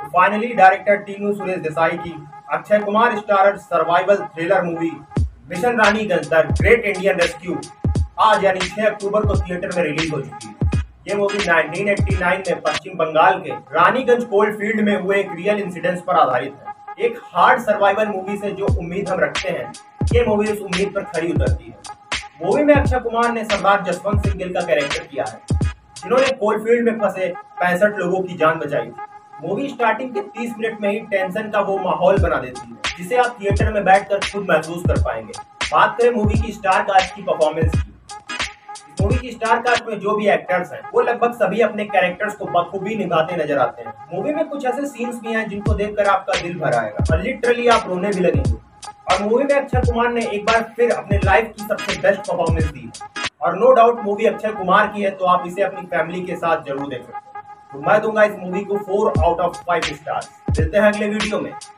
Finally director Tinu Suresh Desai की Akshay Kumar starrer survival thriller movie mission Raniganj the great Indian rescue आज यानी 6 अक्टूबर को थिएटर में रिलीज हो चुकी है। ये मूवी 1989 में पश्चिम बंगाल के रानीगंज कोल्ड फील्ड में हुए एक रियल इंसिडेंट्स पर आधारित है। एक हार्ड सर्वाइवल मूवी से जो उम्मीद हम रखते हैं, ये मूवी उस उम्मीद पर खरी उतरती है। मूवी में अक्षय कुमार ने सरदार जसवंत सिंह गिल का कैरेक्टर किया है, जिन्होंने कोल फील्ड में फंसे 65 लोगों की जान बचाई थी। मूवी स्टार्टिंग के 30 मिनट में ही टेंशन का वो माहौल बना देती है, जिसे आप थिएटर में बैठकर खुद महसूस कर पाएंगे। बात करें मूवी की स्टार कास्ट की परफॉर्मेंस की, इस मूवी की स्टार कास्ट में जो भी एक्टर्स हैं, वो लगभग सभी अपने कैरेक्टर्स को बखूबी निभाते नजर आते हैं। मूवी में कुछ ऐसे सीन्स भी हैं जिनको देखकर आपका दिल भर आएगा और लिटरली आप रोने भी लगेंगे। और मूवी में अक्षय कुमार ने एक बार फिर अपने लाइफ की सबसे बेस्ट परफॉर्मेंस दी और no doubt movie Akshay Kumar की है, तो आप इसे अपनी फैमिली के साथ जरूर देख सकते हैं। तो मैं दूंगा इस मूवी को 4 आउट ऑफ 5 स्टार्स। मिलते हैं अगले वीडियो में।